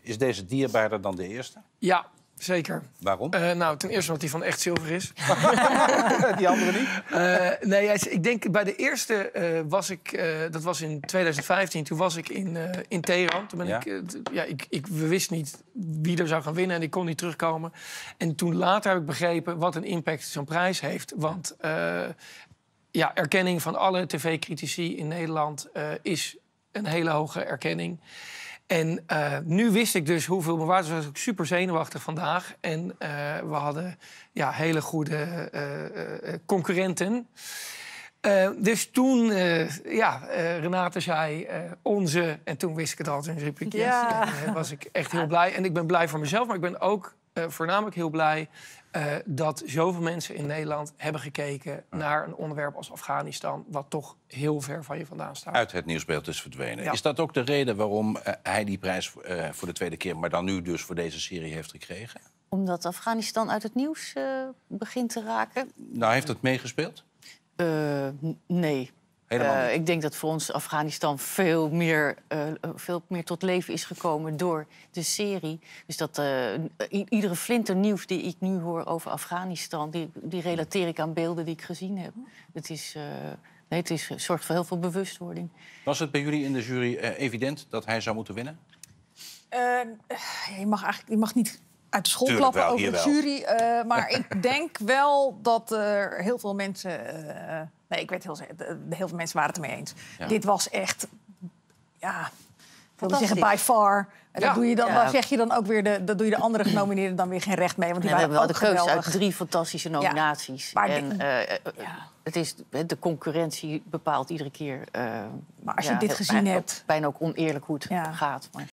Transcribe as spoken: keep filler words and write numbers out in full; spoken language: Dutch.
Is deze dierbaarder dan de eerste? Ja, zeker. Waarom? Uh, nou, ten eerste omdat hij van echt zilver is. Die andere niet? Uh, nee, ik denk bij de eerste uh, was ik... Uh, dat was in twintig vijftien. Toen was ik in, uh, in Teheran. Toen ben ja? ik, uh, t- ja, ik, ik... We wisten niet wie er zou gaan winnen en ik kon niet terugkomen. En toen later heb ik begrepen wat een impact zo'n prijs heeft. Want uh, ja, erkenning van alle tv-critici in Nederland uh, is een hele hoge erkenning. En uh, nu wist ik dus hoeveel me waard was. Was ik super zenuwachtig vandaag. En uh, we hadden ja, hele goede uh, uh, concurrenten. Uh, dus toen, uh, ja, uh, Renate zei uh, onze. En toen wist ik het al. Toen riep ik yes. Ja. En uh, was ik echt heel blij. En ik ben blij voor mezelf. Maar ik ben ook uh, voornamelijk heel blij... Uh, dat zoveel mensen in Nederland hebben gekeken naar een onderwerp als Afghanistan... wat toch heel ver van je vandaan staat. Uit het nieuwsbeeld is verdwenen. Ja. Is dat ook de reden waarom uh, hij die prijs uh, voor de tweede keer... maar dan nu dus voor deze serie heeft gekregen? Omdat Afghanistan uit het nieuws uh, begint te raken? Nou, heeft het meegespeeld? Uh, n- nee. Helemaal Uh, niet. ik denk dat voor ons Afghanistan veel meer, uh, veel meer tot leven is gekomen door de serie. Dus dat uh, i- iedere flinter nieuws die ik nu hoor over Afghanistan... die, die relateer ik aan beelden die ik gezien heb. Het, is, uh, nee, het is, zorgt voor heel veel bewustwording. Was het bij jullie in de jury uh, evident dat hij zou moeten winnen? Uh, je mag eigenlijk je mag niet uit de school Tuurlijk klappen wel, over de hier jury. Uh, maar ik denk wel dat er heel veel mensen... Uh, nee, ik weet heel zeker, heel veel mensen waren het ermee eens. Ja. Dit was echt... Ja, ik wilde Fantastisch. zeggen by far. En Ja. dat doe je dan, Ja. daar zeg je dan ook weer de, dat doe je de andere genomineerden dan weer geen recht mee. Want die En we waren hebben wel ook de keuze uit geweldig. drie fantastische nominaties. Maar en de- uh, Ja. het is, de concurrentie bepaalt iedere keer... Uh, Maar als je ja, dit het- gezien bijna hebt- ook- bijna ook oneerlijk hoe het Ja. gaat. Maar...